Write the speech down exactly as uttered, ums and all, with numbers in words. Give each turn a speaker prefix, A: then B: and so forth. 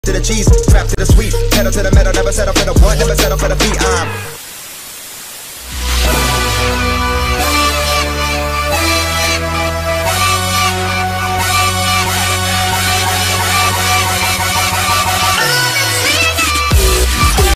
A: to the cheese, trap to the sweet, pedal to the metal, never settle for the what, never settle for the beat. I'm